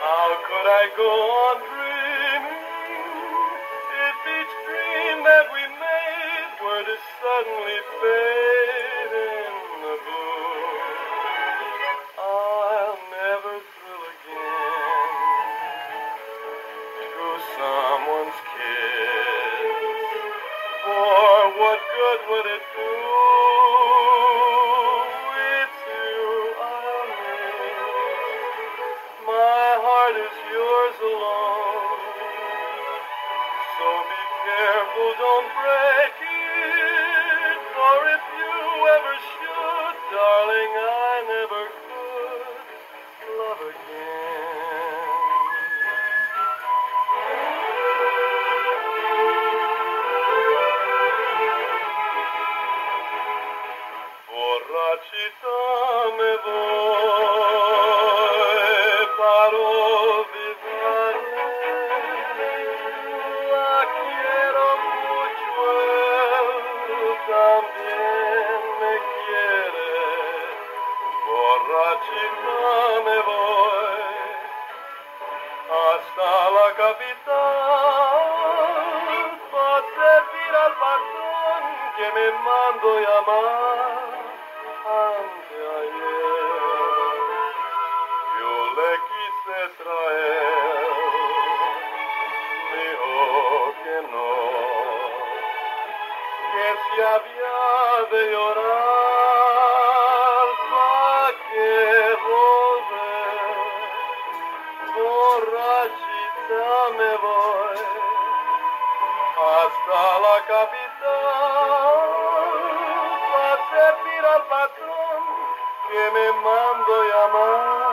How could I go on dreaming if each dream that we made were to suddenly fade in the blue? I'll never thrill again to someone's kiss. For what good would it do? It's you I'll miss. My heart is yours alone. So be careful, don't break it. For if you ever should, darling, I never could love again. Borrachita me voy para olvidarle. La quiero mucho, él también me quiere. Borrachita me voy hasta la capital para servir al patrón que me mandó llamar. Anteayer yo le quise traer, dijo que no, que si había de llorar, ¿pa' qué volver? Borrachita me voy hasta la capital para servir al patrón que me mando llamar.